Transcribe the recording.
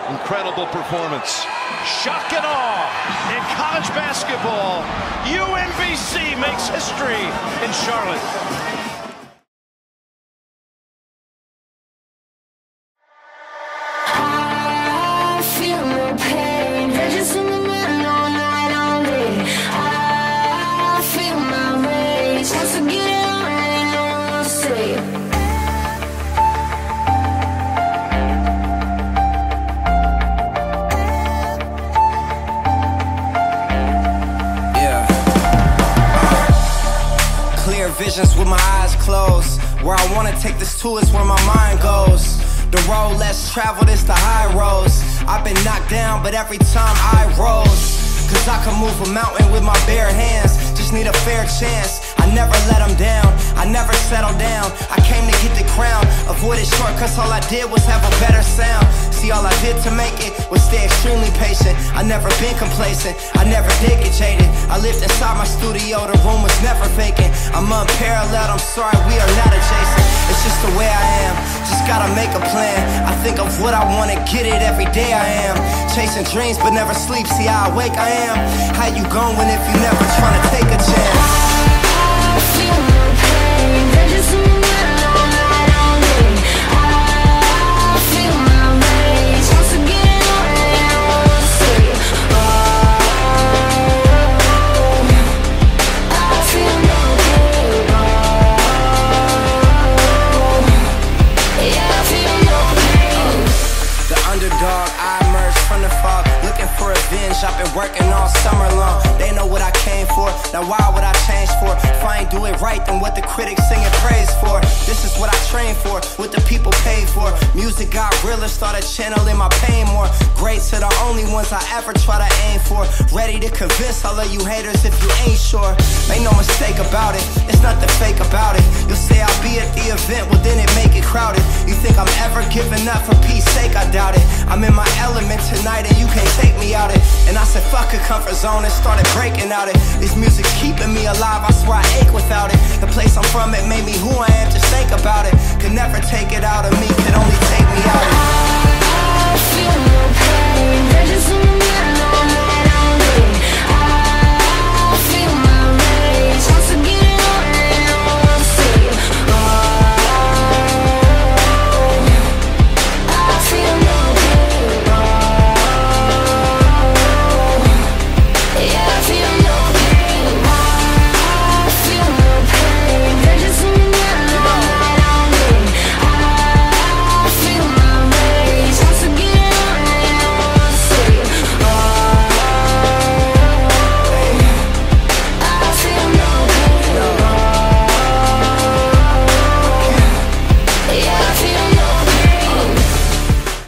Incredible performance. Shock and awe in college basketball. UMBC makes history in Charlotte. I feel no pain, just in the middle all night, all day. I feel my rage, once I get it on, ain't no one to say. Clear visions with my eyes closed. Where I wanna take this to is where my mind goes. The road less traveled is the high roads. I've been knocked down, but every time I rose. Cause I can move a mountain with my bare hands. Just need a fair chance. I never let them down, I never settle down. I came to get the crown, avoided shortcuts, all I did was have a better sound. See, all I did to make it was stay extremely patient. I never been complacent, I never did get jaded. I lived inside my studio, the room was never vacant. I'm unparalleled, I'm sorry, we are not adjacent. It's just the way I am, just gotta make a plan. I think of what I wanna, get it every day I am. Chasing dreams but never sleep, see how awake I am. How you going if you never tryna take a chance? I feel no pain, just in the middle all night, all day. I feel my rage, once I get it on, ain't no one to say. I feel no pain, yeah, I feel no pain. The underdog, I emerged from the fog, looking for revenge. I've been working all summer long. They know what I came for, now why would I change for? If I ain't do it right, then what the critics singing praise for? This is what I train for, what the people pay for. Music got realer, started channeling my pain more. Greats are the only ones I ever try to aim for. Ready to convince all of you haters if you ain't sure. Make no mistake about it, it's nothing fake about it. You'll say I'll be at the event, well then it make it crowded. You think I'm ever giving up for peace sake? I doubt it. I'm in my element tonight and you can't take me out it. And I said fuck a comfort zone and started breaking out it. This music's keeping me alive, I swear I ache without it. The place I'm from, it made me who I am, just think about it. Could never take it out of me, could only take me out of it.